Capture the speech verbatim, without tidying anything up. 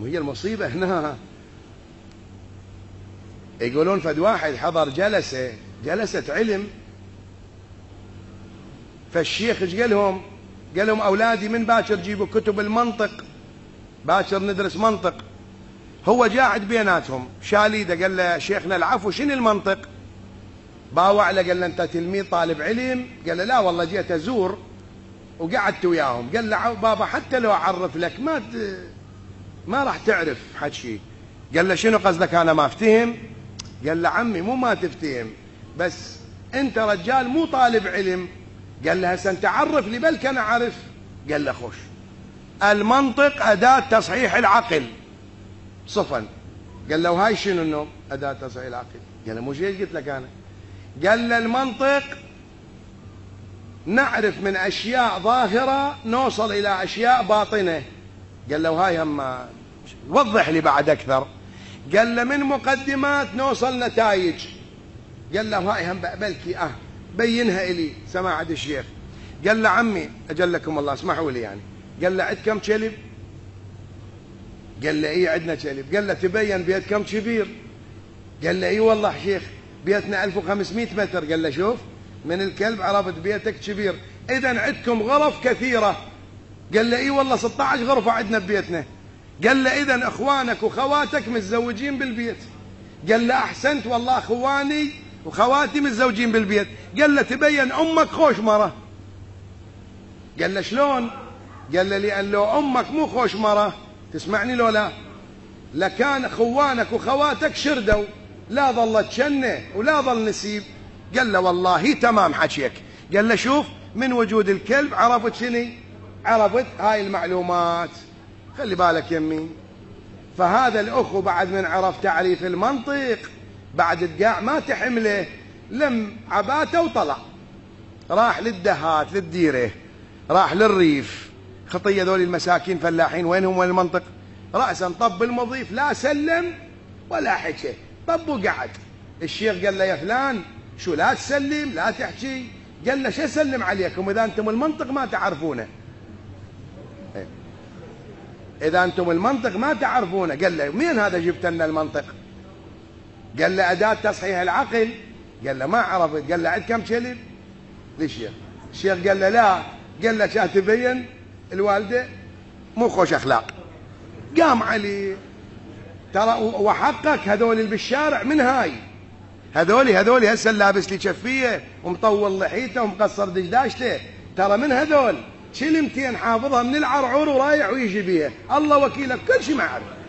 وهي المصيبة هنا. يقولون فد واحد حضر جلسة جلسة علم، فالشيخ ايش قال لهم؟ قال لهم أولادي من باكر جيبوا كتب المنطق، باكر ندرس منطق. هو قاعد بيناتهم شال ايده، قال له شيخنا العفو شنو المنطق؟ باوع له قال له انت تلميذ طالب علم؟ قال له لا والله جيت ازور وقعدت وياهم. قال له بابا حتى لو اعرف لك ما ت... ما راح تعرف حكي. قال له شنو قصدك انا ما افتهم؟ قال له عمي مو ما تفتهم، بس انت رجال مو طالب علم. قال له هسه انت عرف لي بلك انا اعرف. قال له خوش، المنطق اداة تصحيح العقل صفن. قال له هاي شنو النوم؟ اداة تصحيح العقل. قال له مو شيء قلت لك انا. قال له المنطق نعرف من اشياء ظاهره نوصل الى اشياء باطنه. قال له هاي هم وضح لي بعد اكثر. قال له من مقدمات نوصل نتائج. قال له هاي هم بقبلكي اه بينها الي سماحه الشيخ. قال له عمي اجلكم الله اسمحوا لي يعني. قال له عندكم كلب؟ قال له اي عندنا كلب. قال له تبين بيتكم كبير؟ قال له اي والله شيخ بيتنا ألف وخمسمئة متر. قال له شوف من الكلب عرفت بيتك كبير، اذا عندكم غرف كثيره. قال له اي والله ستة عشر غرفه عندنا ببيتنا. قال له اذا اخوانك وخواتك متزوجين بالبيت. قال له احسنت والله اخواني وخواتي متزوجين بالبيت. قال له تبين امك خوش مره. قال له شلون؟ قال له لان لو امك مو خوش مره تسمعني لو لا لكان اخوانك وخواتك شردوا، لا ظلت شنه ولا ظل نسيب. قال له والله تمام حكيك. قال له شوف من وجود الكلب عرفت شني؟ عرفت هاي المعلومات. خلي بالك يمي. فهذا الاخو بعد من عرف تعريف المنطق بعد القاع ما تحمله، لم عباته وطلع راح للدهات للديره، راح للريف. خطيه ذول المساكين فلاحين وينهم وين المنطق؟ راسا طب المضيف لا سلم ولا حكي، طب وقعد. الشيخ قال له يا فلان شو لا تسلم لا تحكي؟ قال له شو اسلم عليكم اذا انتم المنطق ما تعرفونه؟ اذا انتم المنطق ما تعرفونه. قال له مين هذا جبت لنا المنطق؟ قال له اداه تصحيح العقل. قال له ما عرفت. قال له عندكم كلب؟ للشيخ. الشيخ قال له لا. قال له شا تبين الوالده مو خوش اخلاق. قام علي ترى وحقك هذول اللي بالشارع من هاي هذولي هذولي هسه لابس لي شفيه ومطول لحيته ومقصر دشداشته، ترى من هذول كلمتين حافظها من العرعور ورايح ويجي بيها. الله وكيلك كل شيء ما اعرف.